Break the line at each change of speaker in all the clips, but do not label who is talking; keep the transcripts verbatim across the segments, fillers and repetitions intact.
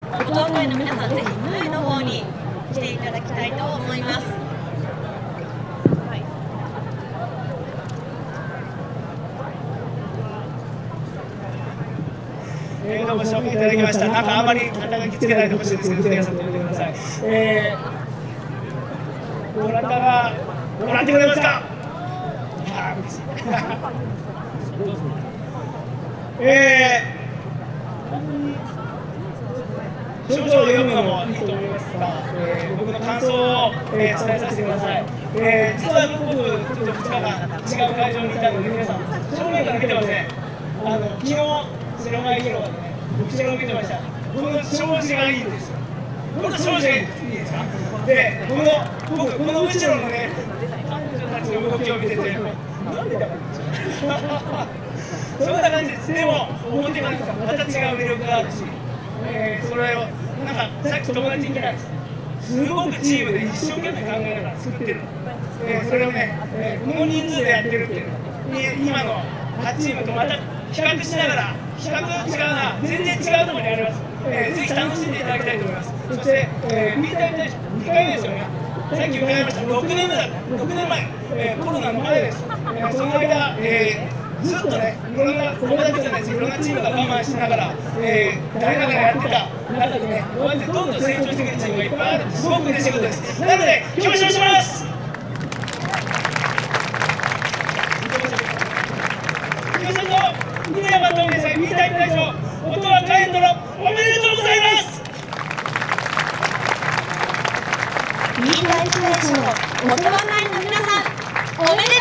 フォトワ会の皆さん、ぜひ前の方に来ていただきたいと思います。
えー、どうも紹介いただきました。なんかあまり肩書きつけないでほしいですけど、皆さん止めてください。えー、どなたがご覧ってくれますか。あー、嬉しい。えー、症状を読むのもいいと思いますが、えー、僕の感想を、えー、伝えさせてください。えー、実は僕、ちょっとふつかかん違う会場にいたので、皆さん、正面から見てますね。あの昨日白前広場でね、後ろを見てました。この障子がいいんですよ。この障子がいいんですか。で、この僕、この後ろのね、彼女たちの動きを見てて、なんでだろう。そんな感じです。でも、表がまた違う魅力があるし、えー、それを、なんかさっき友達に言ったんです。すごくチームで一生懸命考えながら作ってる。えー、それをね、えー、この人数でやってるっていうの、今のはちチームとまた比較しながら、比較違うな、全然違うところにあります。えー、ぜひ楽しんでいただきたいと思います。そして、えー、フリータイム大賞にかいめですよね。さっき伺いました、ろくねんめだ、ろくねんまえ、えー、コロナの前です。えー、その間、えー、ずっとね、いろんな、これだけじゃないです、いろんなチームが我慢しながら、えー、誰かがやってた中でね、こうやってどんどん成長してくるチームがいっぱいあるって、すごく嬉しいことです。なので、表彰します。にねんまとめさん、フリータイム大賞、音羽海援殿、おめでとうございます。
フリータイム大賞、音羽会の皆さん、おめでとうございます。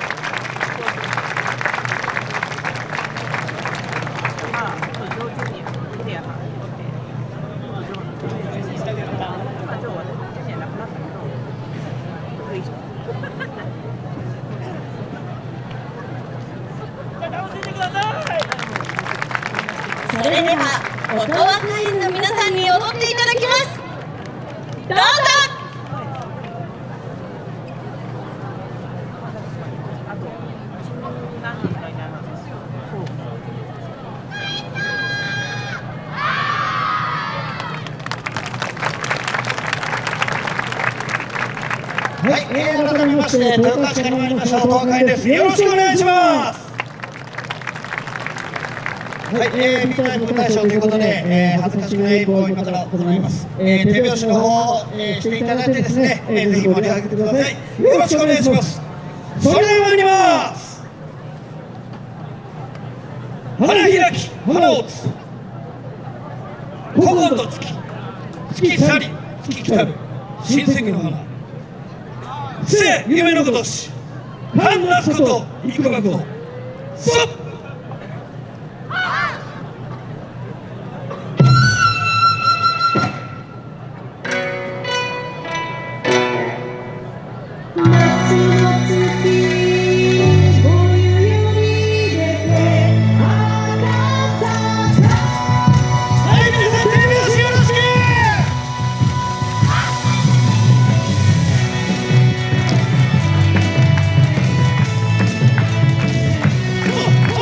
それでは音羽会員の皆さんに踊っていただきます。どうぞ。
はい、えー、改めまして豊川市から参りました音羽会です。よろしくお願いします。はい、えー、フリータイム大賞ということで、えー、恥ずかしくない棒を今から行います。えー、手拍子の方を、えー、していただいてですね、えー、ぜひ盛り上げてください。よろしくお願いします。それでは参ります。花開き、花をつ。古今と月、月去り、月来たる、新世紀の花。せ夢のことし、半なすこと、いくばくと。そっ。お 、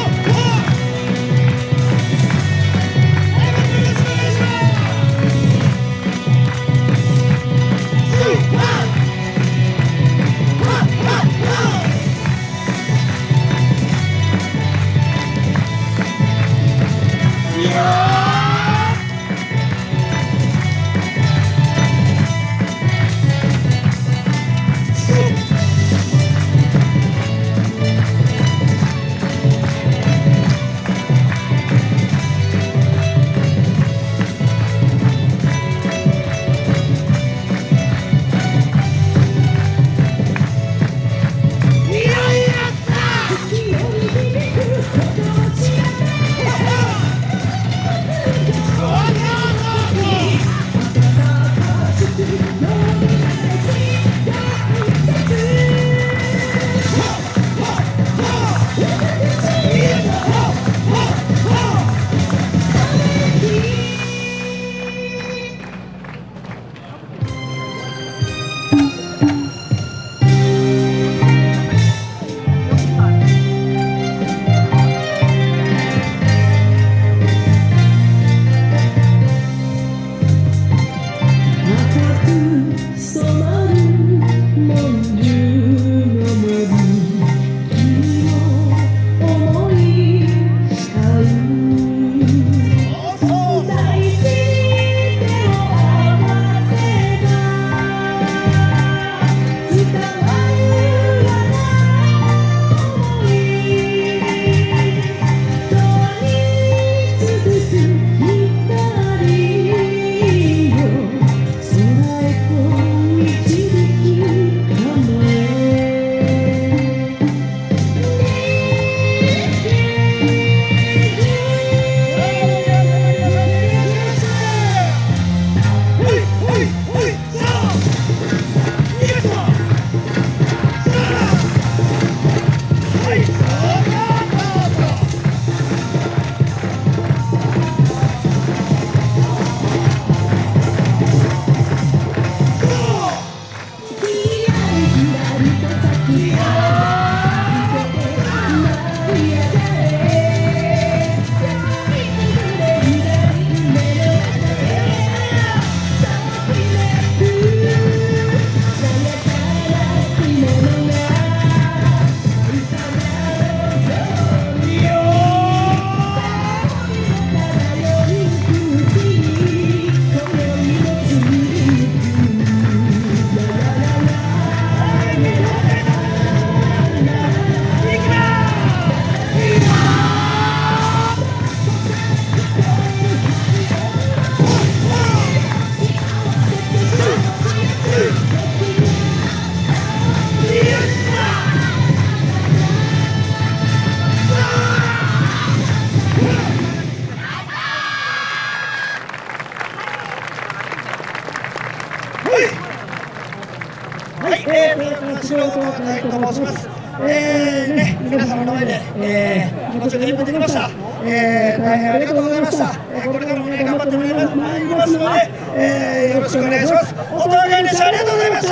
えー、トヨタの素人の会と申します。えーね、皆様の前で、えー、途中で一本できました。えー、大変ありがとうございました。えー、これからもね、頑張ってまいりますので、えー、よろしくお願いします。お互いにありがとうございました。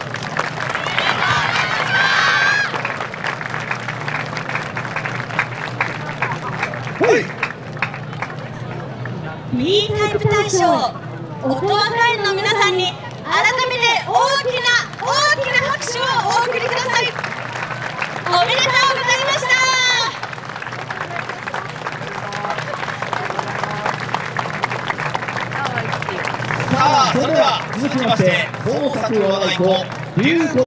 はい。
B タイプ大賞、オトワ会員の皆さんに改めて大きな大きな拍手をお送りください。おめでとうございました。
さあ、それでは続きまして、大崎和太鼓流行